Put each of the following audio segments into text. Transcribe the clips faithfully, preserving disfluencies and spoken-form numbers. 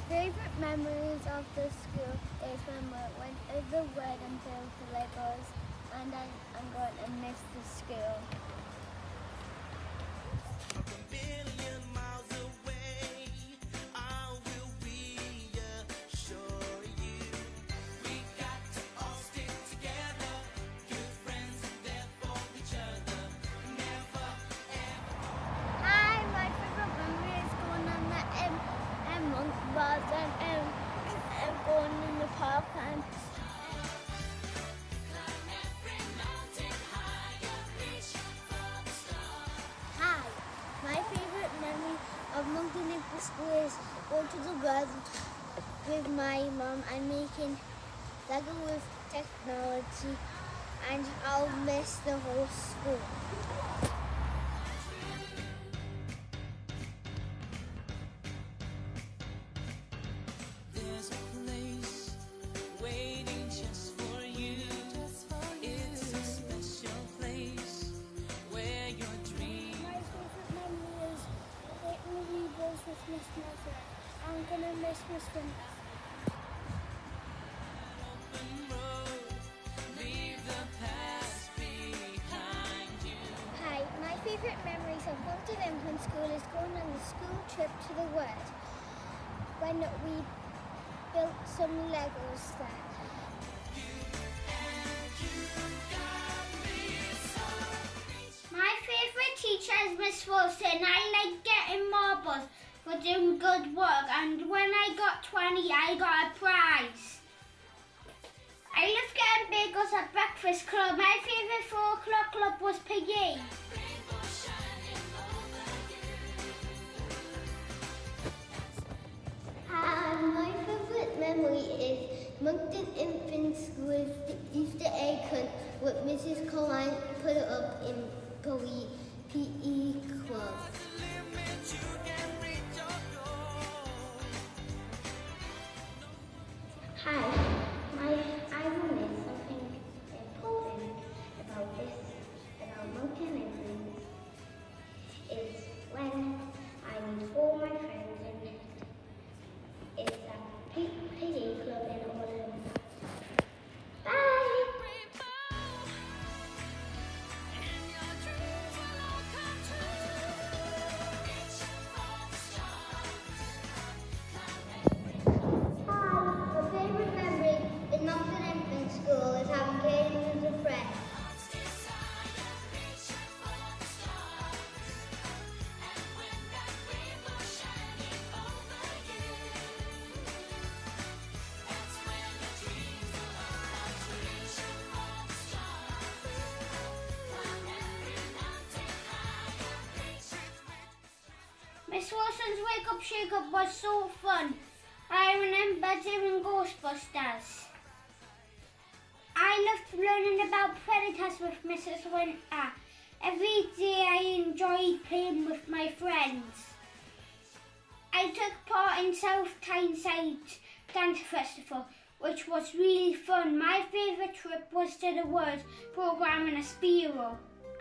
favourite memories of the school is when we went to the wood and built the Legos, and I, I'm going to miss the school. Rather than um, um, going in the park and Hi, my favourite memory of Monkton Infants school is going to the garden with my mum and making Lego with technology, and I'll miss the whole school. I'm gonna miss Miss Winter. Hi, my favourite memories of Monkton Infants School is going on the school trip to the wood when we built some Legos there. My favourite teacher is Miss Wilson. I like getting marbles for doing good work, and when I got twenty I got a prize. I love getting bagels at breakfast club. My favourite four o'clock club was P E. Um, my favourite memory is Monkton Infants School with the Easter egg hunt with Missus Cohen put it up in P E club. Hi, my, I will miss something important about this, about Monkton Infants, is when I meet all my friends and it's a P E club in autumn. Bye! Miss Wilson's Wake Up Shake Up was so fun. I remember doing Ghostbusters. I loved learning about predators with Missus Winter. Every day I enjoyed playing with my friends. I took part in South Tyneside Dance Festival, which was really fun. My favourite trip was to the woods programme in a Spiro.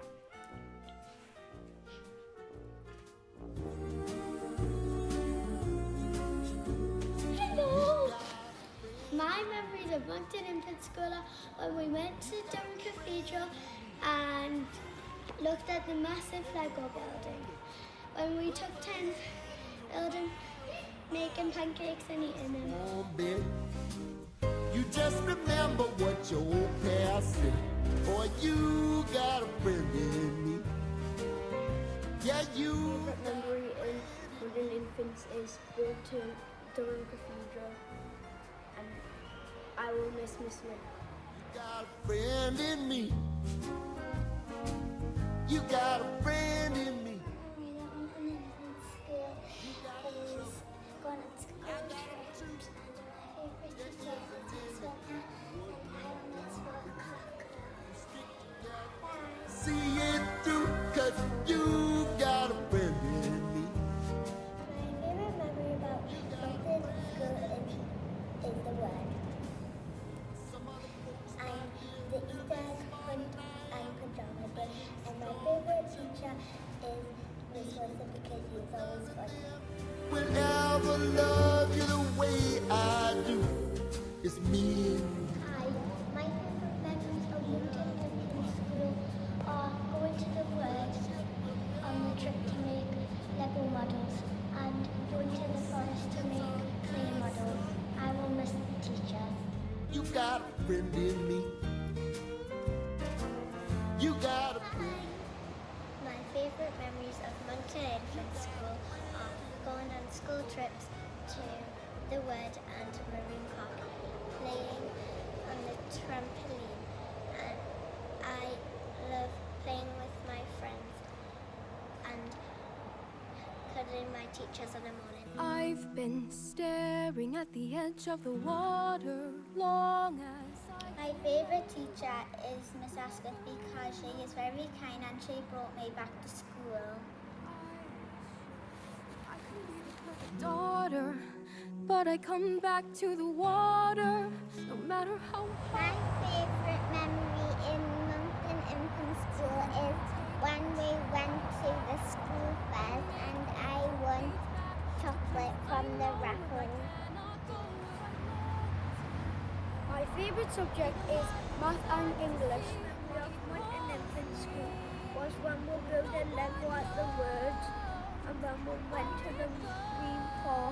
My memories of Monkton Infants School are when we went to Durham Cathedral and looked at the massive Lego building. When we took turns building, making pancakes and eating them. Oh, baby, you just remember what your old past said. Boy, you got a friend in me. Yeah, you. My favourite memory in Monkton Infants is going to Durham Cathedral. And I will miss Miss Winter. You got a friend in me. You got a friend in me. Monkton Infants School is going on school trips, and my favourite teacher is Miss Winter, and I will miss four o'clock. Bye. See it through, cause you got a friend in me. My favourite memory about Monkton School is, is the word. And the Easter egg hunt and pajama day. And my favourite teacher is It's me and Hi, my favourite memories of Monkton Infants School are going to the woods on the trip to make Lego models and going to the forest to make clay models. I will miss the teachers. you got a friend in me. You got a Hi. My favourite memories of Monkton Infants School are going on school trips to the wood and Marine Park, playing on the trampoline, and I love playing with my friends and cuddling my teachers in the morning. I've been staring at the edge of the water long as My favourite teacher is Miss Ascot because she is very kind and she brought me back to school. I can be the perfect daughter, but I come back to the water no matter how My hard. favourite memory in Monkton Infant School is when we went to the school fair and I won chocolate from the raffle. My favourite subject is math and English. Of Monkton Infant School was when we built a Lego at the words and when we went to the green park.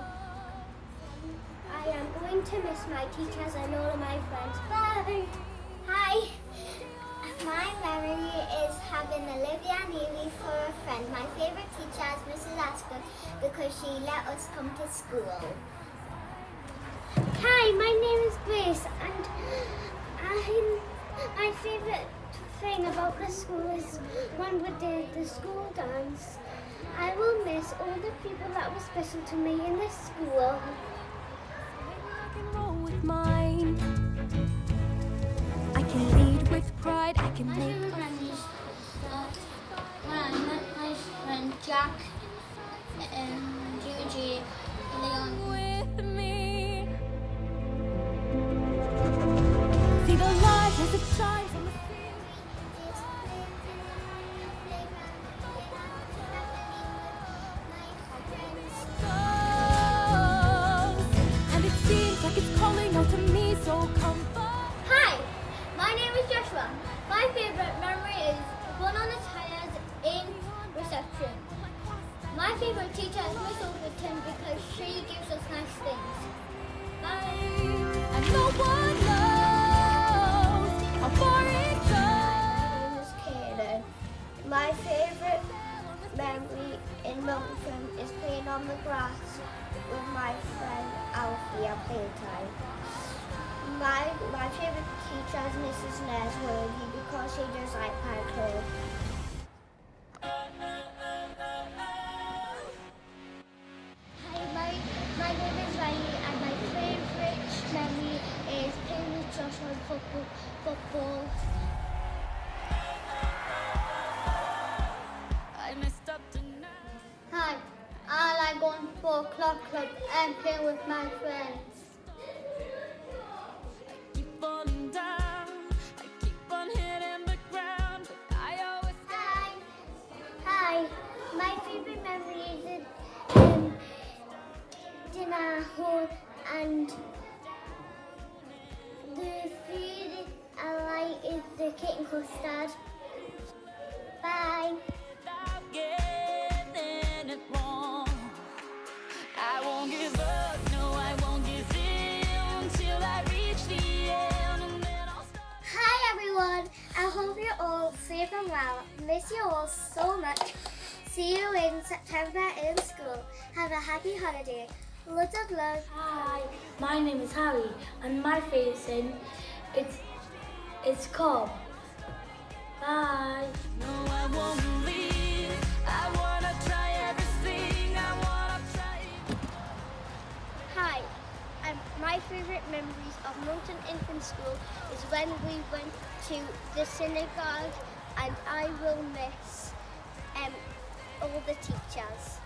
I am going to miss my teachers and all of my friends. Bye! Hi! My memory is having Olivia Neely for a friend. My favourite teacher is Missus Ascot because she let us come to school. Hi, my name is Grace and I'm, my favourite thing about the school is when we did the school dance. I will miss all the people that were special to me in this school. I can roll with mine. I can lead with pride. I can My make favourite memories are when I met my friend Jack, um, Gigi, Leon. with me. See the light as it shines on the stars, and it seems like it's calling out to me. So come back. Hi, my name is Joshua. My favourite memory is going on the tires in reception. My favourite teacher is Miss Overton because she gives us nice things. Bye. And no one knows how far it My goes. name is Kaden. My favourite memory in Monkton is playing on the grass with my friend Alfie at playtime. My my favourite teacher is Missus Nesworthy because she does iPad club. Hi, my, my name is Riley and my favourite memory is playing with Joshua in football. football. I messed up tonight. Hi, I like going for clock club and playing with my friends. Keep falling down. I keep on hitting the ground, but I always Hi. Hi, my favourite memory is in um, dinner hall and the food I like is the cake and custard. Bye. without getting it wrong. I won't give up, no, I won't give in till I reach the end, and then I'll stop. Hi everyone, I hope you're all safe and well. Miss you all so much. See you in September in school. Have a happy holiday. Lots of love. Hi, my name is Harry, and my favourite thing is it's Cobb. Bye. No, I won't leave. I wanna try everything. I wanna try. Hi, um, my favourite memories of Monkton Infant School is when we went to the synagogue, and I will miss um, all the teachers.